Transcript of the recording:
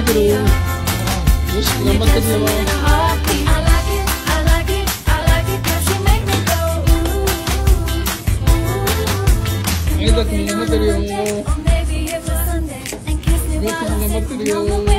てる。よし、頑張ってるよ。あいたくん頑張ってるよ。よく頑張ってるよ。